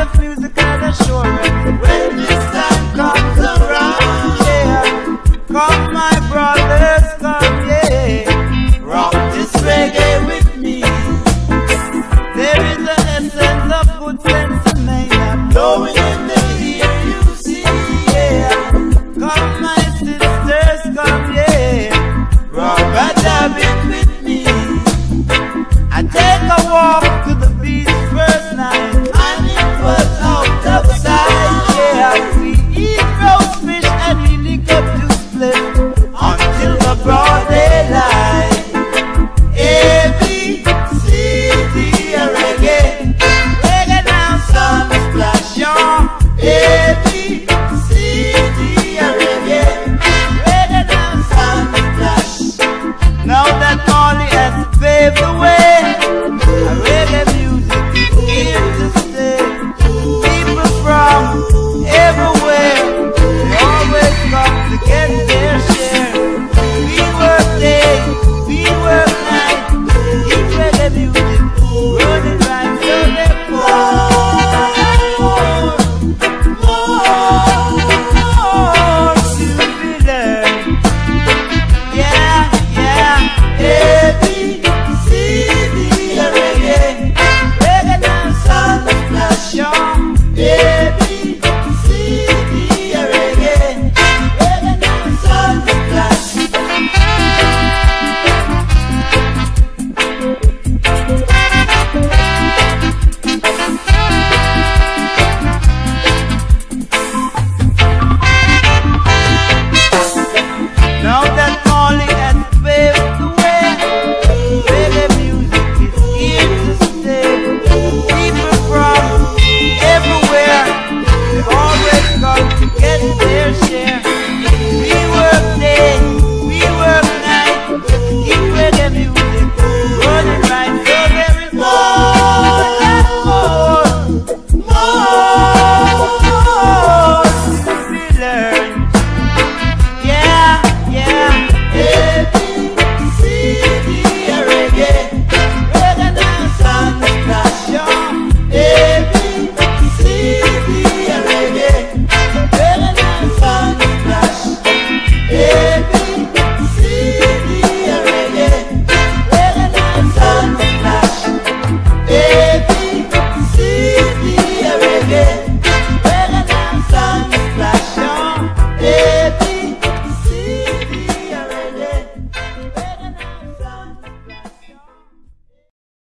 of musical assurance. When this time comes around, yeah, come my brothers, come, yeah, rock this reggae with me. There is an essence of good sense and mania blowing in the ear, you see, yeah. Come my sisters, come, yeah, rock a dabbing with me. I take a walk to the beach first night, and it was out of sight, yeah. We eat roast fish and we lick up to split until the broad daylight. A-B-C-D, reggae, reggae now, sun splash, y'all. A-B-C-D, reggae, reggae now, sun splash. Now that Molly has paved the way, reggae music is here to stay. People from everywhere, they always come to get their share. We work day, we work night, keep reggae music running right, so there's more to be learned. Yeah, yeah, A-B-C-D, reggae, reggae now, sun splash, y'all. A-B-C-D, reggae, reggae now, sun splash. Now that Molly has paved the way, reggae music is here to stay. People from everywhere, they always come to get their share. We work day, we work night, keep reggae music running right, so there is more to be learned. Yeah, yeah, A-B-C-D, reggae, reggae now, sun splash, y'all. A-B-C-D, reggae, reggae now, sun splash.